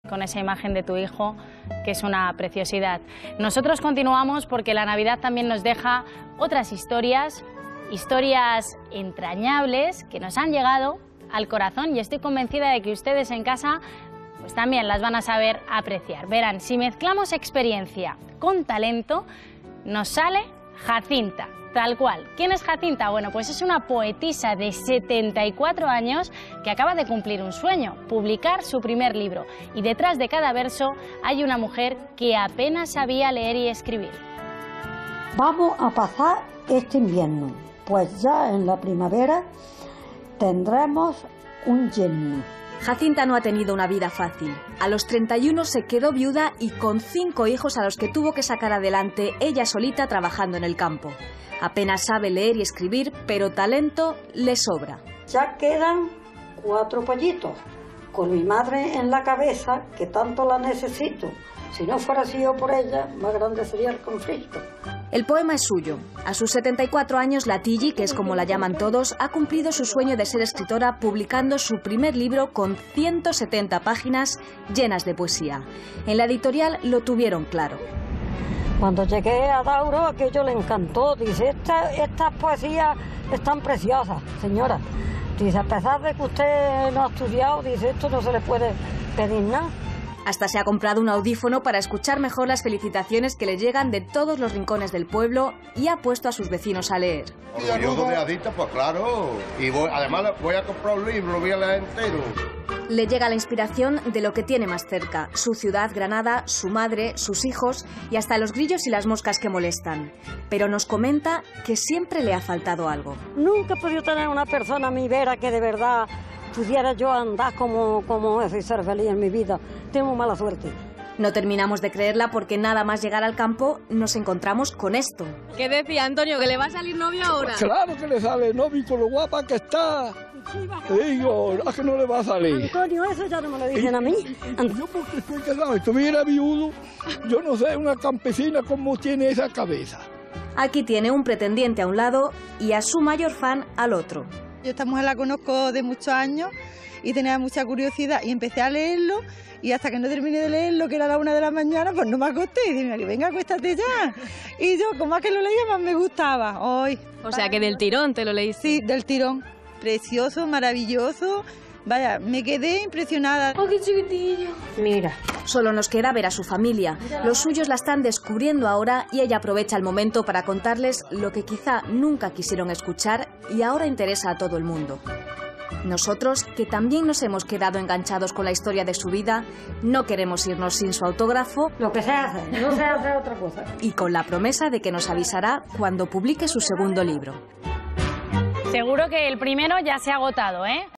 con esa imagen de tu hijo, que es una preciosidad. Nosotros continuamos porque la Navidad también nos deja otras historias entrañables que nos han llegado al corazón y estoy convencida de que ustedes en casa pues también las van a saber apreciar. Verán, si mezclamos experiencia con talento, nos sale Jacinta, tal cual. ¿Quién es Jacinta? Bueno, pues es una poetisa de 74 años que acaba de cumplir un sueño, publicar su primer libro. Y detrás de cada verso hay una mujer que apenas sabía leer y escribir. Vamos a pasar este invierno, pues ya en la primavera tendremos un yerno. Jacinta no ha tenido una vida fácil. A los 31 se quedó viuda y con 5 hijos a los que tuvo que sacar adelante ella solita trabajando en el campo. Apenas sabe leer y escribir, pero talento le sobra. Ya quedan 4 pollitos, con mi madre en la cabeza, que tanto la necesito. Si no fuera sido por ella, más grande sería el conflicto. El poema es suyo. A sus 74 años, la Tilly, que es como la llaman todos, ha cumplido su sueño de ser escritora publicando su primer libro con 170 páginas llenas de poesía. En la editorial lo tuvieron claro. Cuando llegué a Dauro, aquello le encantó. Dice, estas poesías están preciosas, señora. Dice, a pesar de que usted no ha estudiado, dice, esto no se le puede pedir nada. Hasta se ha comprado un audífono para escuchar mejor las felicitaciones que le llegan de todos los rincones del pueblo y ha puesto a sus vecinos a leer. Orgulloso de Adicta, pues claro. Y además voy a comprar un libro, lo voy a leer entero. Le llega la inspiración de lo que tiene más cerca, su ciudad, Granada, su madre, sus hijos y hasta los grillos y las moscas que molestan. Pero nos comenta que siempre le ha faltado algo. Nunca he podido tener una persona a mi vera que de verdad pudiera yo andar como eso y ser feliz en mi vida. Tengo mala suerte. No terminamos de creerla porque nada más llegar al campo nos encontramos con esto. ¿Qué decía Antonio? ¿Que le va a salir novio ahora? Claro que le sale novio con lo guapa que está. Digo, ¿a que no le va a salir? Antonio, eso ya no me lo dicen a mí. Yo porque estoy casado, si estuviera viudo, yo no sé, una campesina cómo tiene esa cabeza. Aquí tiene un pretendiente a un lado y a su mayor fan al otro. Yo esta mujer la conozco de muchos años y tenía mucha curiosidad y empecé a leerlo y hasta que no terminé de leerlo, que era la 1 de la mañana, pues no me acosté y dije, venga, acuéstate ya. Y yo, como más que lo leía, más me gustaba. Hoy. O sea, que del tirón te lo leíste. Sí, del tirón. Precioso, maravilloso. Vaya, me quedé impresionada. ¡Oh, qué chiquitillo! Mira. Solo nos queda ver a su familia. Los suyos la están descubriendo ahora y ella aprovecha el momento para contarles lo que quizá nunca quisieron escuchar y ahora interesa a todo el mundo. Nosotros, que también nos hemos quedado enganchados con la historia de su vida, no queremos irnos sin su autógrafo. Lo que se hace, no se hace otra cosa. Y con la promesa de que nos avisará cuando publique su segundo libro. Seguro que el primero ya se ha agotado, ¿eh?